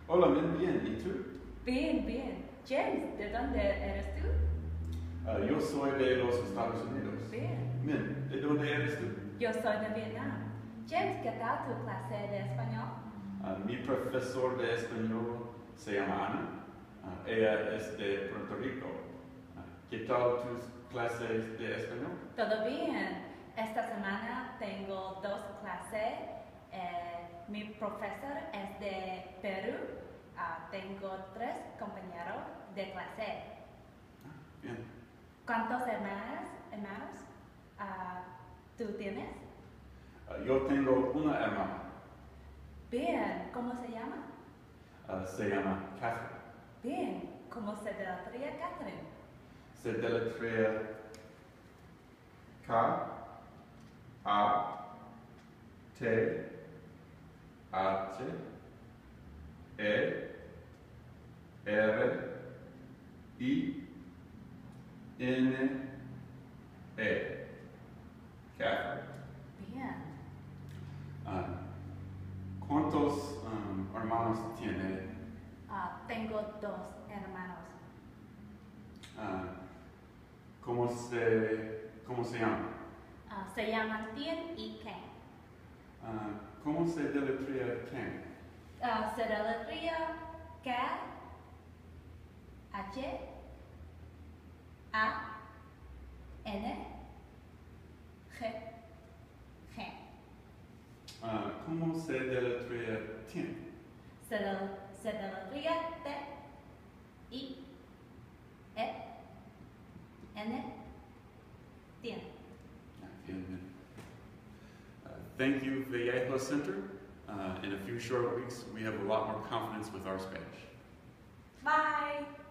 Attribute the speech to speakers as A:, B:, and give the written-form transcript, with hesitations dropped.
A: Hola, bien, ¿y tú?
B: Bien, bien. James, ¿de dónde eres tú?
A: Yo soy de los Estados Unidos.
B: Bien.
A: Min, ¿de dónde eres tú?
B: Yo soy de Vietnam. James, ¿qué tal tu clase de español?
A: Mi profesor de español se llama Ana. Ella es de Puerto Rico. ¿Qué tal tus clases de español?
B: Todo bien. Esta semana tengo dos clases. Mi profesor es de Perú. Tengo 3 compañeros de clase.
A: Bien.
B: ¿Cuántos hermanos tú tienes?
A: Yo tengo una hermana.
B: Bien. ¿Cómo se llama?
A: Se llama Catherine.
B: Bien. ¿Cómo se deletrea Catherine?
A: Se deletrea K-A-T-H-E-R-I-N-E. Catherine.
B: Bien.
A: ¿Cuántos hermanos tiene?
B: Tengo 2 hermanos.
A: ¿Cómo se llama?
B: Se llaman Tien y Ken.
A: ¿Cómo se deletrea Ken?
B: Se deletrea K H A N G G.
A: ¿Cómo se deletrea Tien?
B: Se deletrea T I E N Tien.
A: Bien. Thank you, Vallejo Center. In a few short weeks, we have a lot more confidence with our Spanish.
B: Bye.